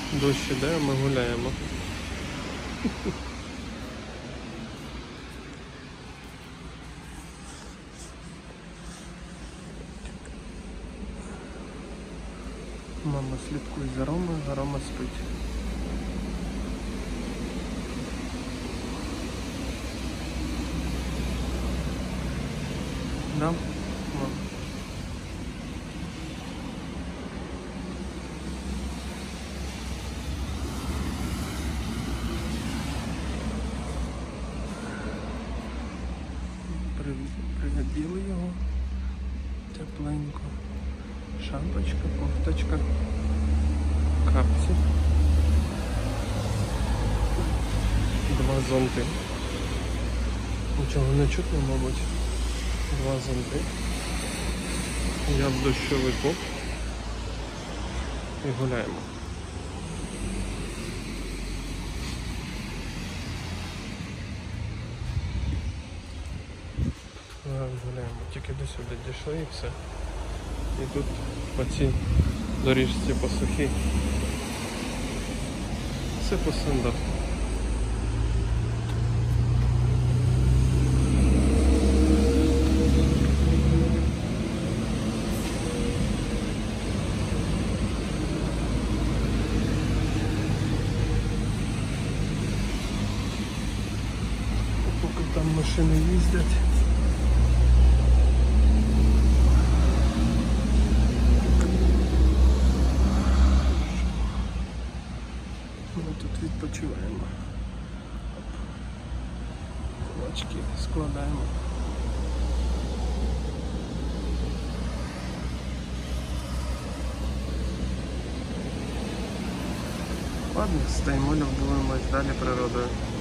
Дощ іде, а ми гуляємо. Мама слідкує за Ромою, а Рома спить. Да? Мам. Пригодили його тепленько. Шапочка, кофточка, капці. 2 зонти. Нічого не чутно, мабуть. 2 зонти. Я в дощовику. І гуляємо. Гуляємо. Тільки до сюди дійшли і все. І тут по цій доріжці по сухій. Все по сандах. Поки там машини їздять. Ми тут відпочиваємо. Кулачки складаємо. Ладно, стоїмо, любуємось далі природою.